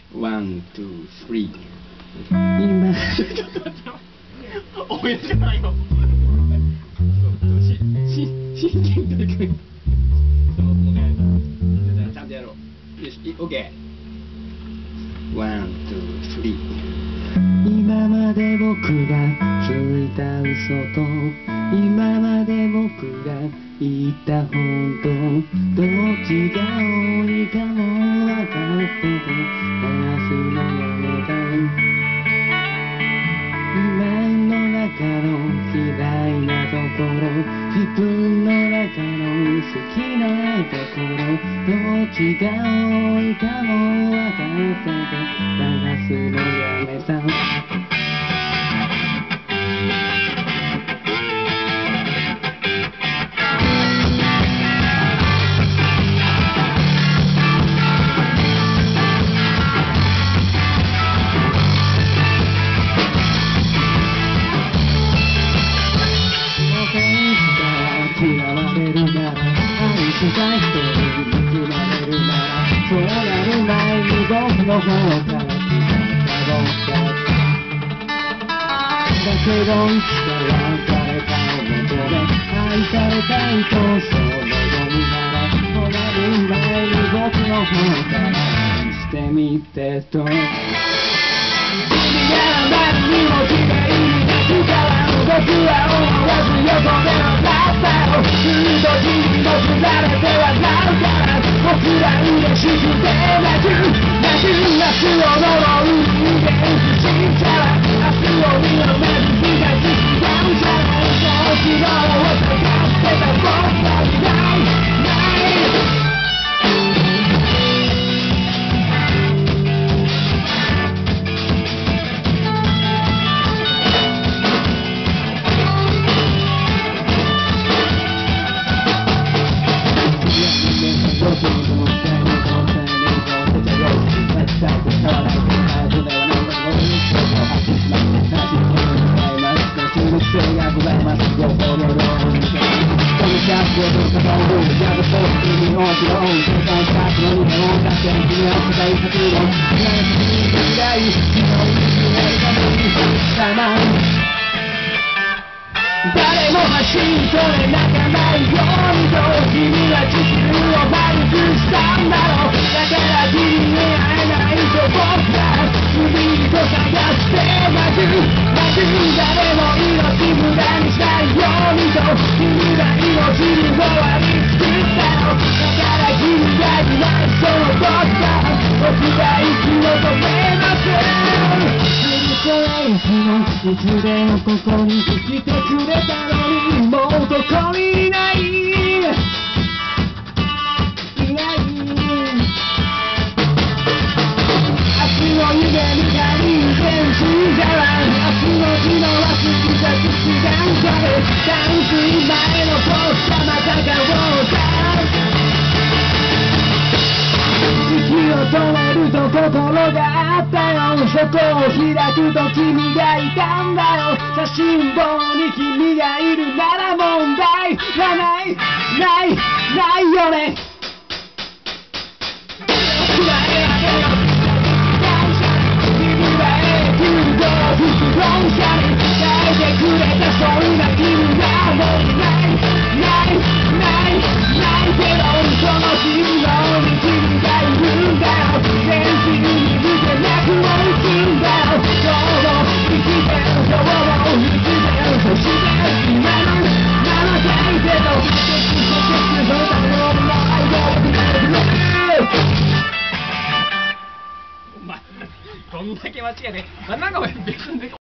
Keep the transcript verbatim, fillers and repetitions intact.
ワン、ツー、スリー。今ちょっと待ってよ。応援じゃないよ。し、し、真剣に取り組む。そう、もうね、ちゃんとやろう。よし、オッケー。ワン、ツー、スリー。今まで僕がついた嘘と今まで僕が言った本当どっちが多いかも分かってて話すのやめた今の中の嫌いなところ自分の中の好きなところどっちが多いかも分かってて探すのやめた嫌われるなら愛したい人に憎まれるならそうなる前に僕の方から決まった僕だけどいつかは誰かを求め愛されたいとそう望むならそうなる前に僕の方から愛してみてと君があまりにも綺麗になったから僕は思わず横でのずっと君のつられて笑うから僕ら嬉しくて泣く泣く明日を呪う人間不信者は明日を見ろめる日が違うじゃないそう昨日を探してた僕はいないない誰も走りそれ泣かないようにと君は地球を丸くしたんだろうだから君に会えないと僕は次と探して泣く泣く誰も命無駄にしないようにと君が命に終わりつくったのだから君がいないその僕は僕が息を止めますいつでもここに来てくれたのにもうどこにいないいない明日の夢みたいに全身じゃない明日の日の忘れた時間かで淡水前の僕がまた買おうか息を止めると心があったよそこを開くと君がいたんだよ写真本に君がいるなら問題はないないないよね君が永久の副論者に抱いてくれたそんな君がもうないないないないけどその君のに君がいるんだよ全身に向けなくもいくんだよどうも生きてるどうも生きてるそして今のままだいけど結局そうだろうな愛をくれるお前どんだけ間違えてなんか別に